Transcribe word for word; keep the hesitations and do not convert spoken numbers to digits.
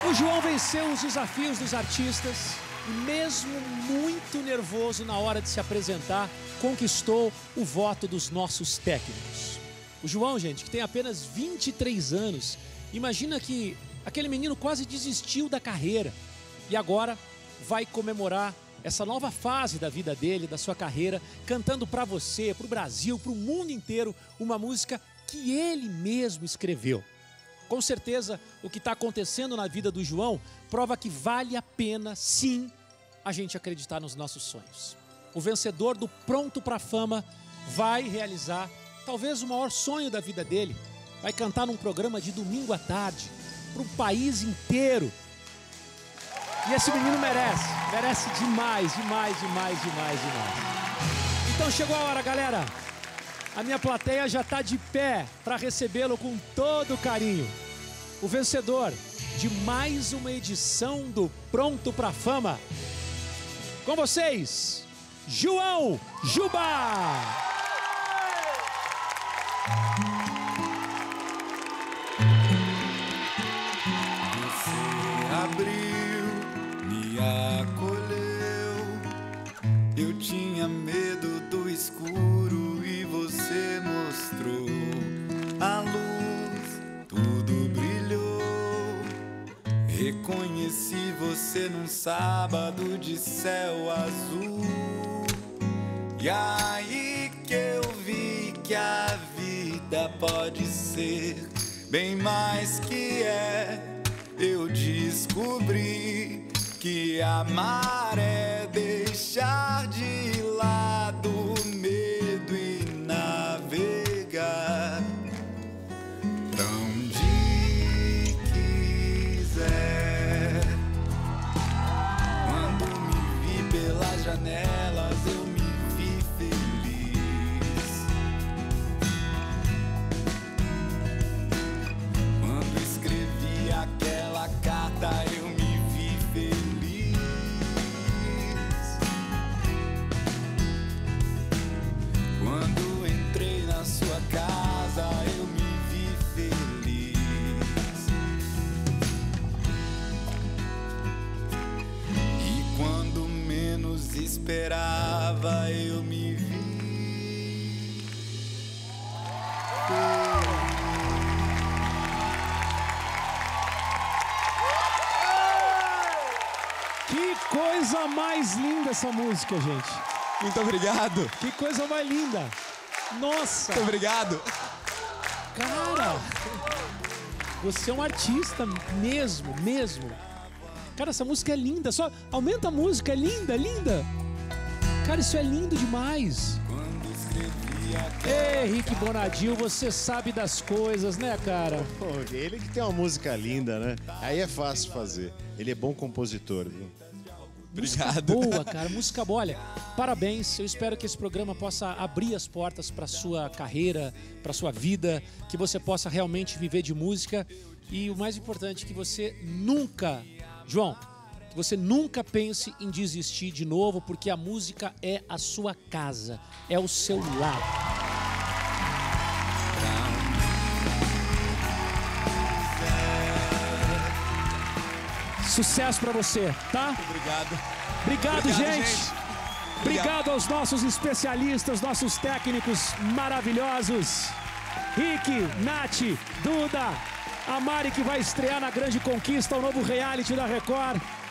O João venceu os desafios dos artistas e mesmo muito nervoso na hora de se apresentar, conquistou o voto dos nossos técnicos. O João, gente, que tem apenas vinte e três anos, imagina que aquele menino quase desistiu da carreira e agora vai comemorar essa nova fase da vida dele, da sua carreira, cantando para você, para o Brasil, para o mundo inteiro, uma música que ele mesmo escreveu. Com certeza, o que está acontecendo na vida do João prova que vale a pena, sim, a gente acreditar nos nossos sonhos. O vencedor do Pronto pra Fama vai realizar talvez o maior sonho da vida dele. Vai cantar num programa de domingo à tarde, para o país inteiro. E esse menino merece, merece demais, demais, demais, demais, demais. Então chegou a hora, galera. A minha plateia já está de pé para recebê-lo com todo carinho. O vencedor de mais uma edição do Pronto pra Fama. Com vocês, João Juba! Você abriu, me acolheu. Eu tinha medo do escuro e você mostrou a luz, tudo brilhou. Reconheci você num sábado de céu azul. E aí que eu vi que a vida pode ser bem mais que é. Eu descobri que amar é deixar de lado o medo e navegar pra onde quiser. Quando me vi pelas janelas, eu me vi feliz. Quando escrevi aquela carta, eu me vi feliz. Quando entrei na sua casa, eu me vi feliz. E quando menos esperava, eu me vi feliz. Que coisa mais linda essa música, gente. Muito obrigado. Que coisa mais linda. Nossa. Muito obrigado. Cara, você é um artista mesmo, mesmo. Cara, essa música é linda. Só aumenta a música, é linda, é linda. Cara, isso é lindo demais. Quando escrevi aquela Ei, Rick Bonadil, você sabe das coisas, né, cara? Pô, ele que tem uma música linda, né? Aí é fácil fazer. Ele é bom compositor, viu? Música Obrigado. boa, cara, música boa. Olha, parabéns. Eu espero que esse programa possa abrir as portas para sua carreira, para sua vida, que você possa realmente viver de música e o mais importante, que você nunca, João, que você nunca pense em desistir de novo, porque a música é a sua casa, é o seu lar. Sucesso pra você, tá? Obrigado. Obrigado, Obrigado, gente. gente. Obrigado aos nossos especialistas, nossos técnicos maravilhosos. Rick, Nath, Duda, a Mari, que vai estrear na Grande Conquista, o novo reality da Record.